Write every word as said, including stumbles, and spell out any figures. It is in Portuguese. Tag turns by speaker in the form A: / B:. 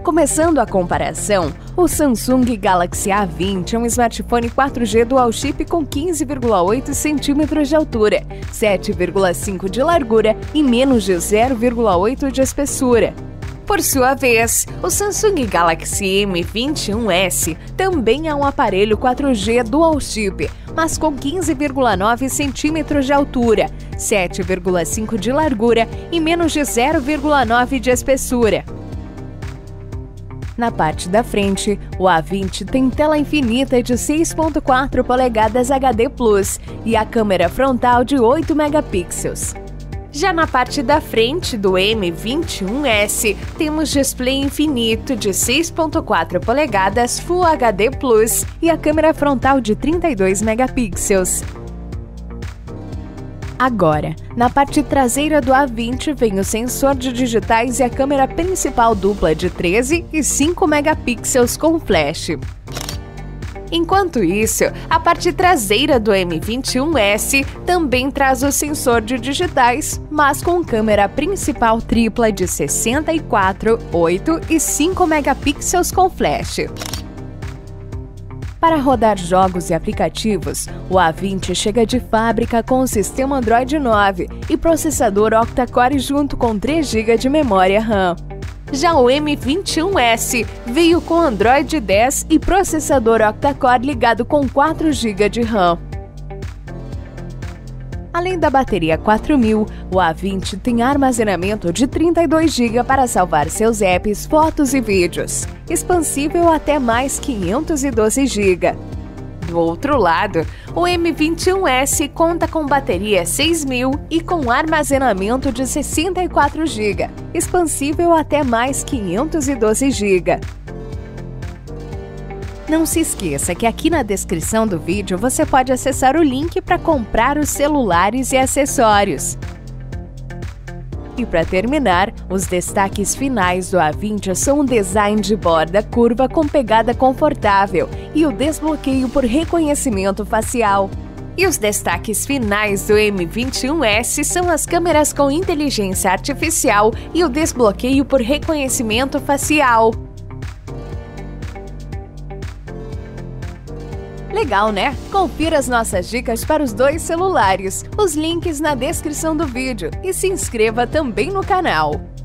A: Começando a comparação, o Samsung Galaxy A vinte é um smartphone quatro G dual chip com quinze vírgula oito centímetros de altura, sete vírgula cinco de largura e menos de zero vírgula oito de espessura. Por sua vez, o Samsung Galaxy M vinte e um S também é um aparelho quatro G dual chip, mas com quinze vírgula nove centímetros de altura, sete vírgula cinco de largura e menos de zero vírgula nove de espessura. Na parte da frente, o A vinte tem tela infinita de seis vírgula quatro polegadas H D plus e a câmera frontal de oito megapixels. Já na parte da frente do M vinte e um S, temos display infinito de seis vírgula quatro polegadas Full H D plus e a câmera frontal de trinta e dois megapixels. Agora, na parte traseira do A vinte vem o sensor de digitais e a câmera principal dupla de treze e cinco megapixels com flash. Enquanto isso, a parte traseira do M vinte e um S também traz o sensor de digitais, mas com câmera principal tripla de sessenta e quatro, oito e cinco megapixels com flash. Para rodar jogos e aplicativos, o A vinte chega de fábrica com o sistema Android nove e processador octa-core junto com três gigas de memória RAM. Já o M vinte e um S veio com Android dez e processador octa-core ligado com quatro gigas de RAM. Além da bateria quatro mil, o A vinte tem armazenamento de trinta e dois gigas para salvar seus apps, fotos e vídeos, expansível até mais quinhentos e doze gigas. Do outro lado, o M vinte e um S conta com bateria seis mil e com armazenamento de sessenta e quatro gigas, expansível até mais quinhentos e doze gigas. Não se esqueça que aqui na descrição do vídeo você pode acessar o link para comprar os celulares e acessórios. E para terminar, os destaques finais do A vinte são um design de borda curva com pegada confortável e o desbloqueio por reconhecimento facial. E os destaques finais do M vinte e um S são as câmeras com inteligência artificial e o desbloqueio por reconhecimento facial. Legal, né? Confira as nossas dicas para os dois celulares, os links na descrição do vídeo e se inscreva também no canal.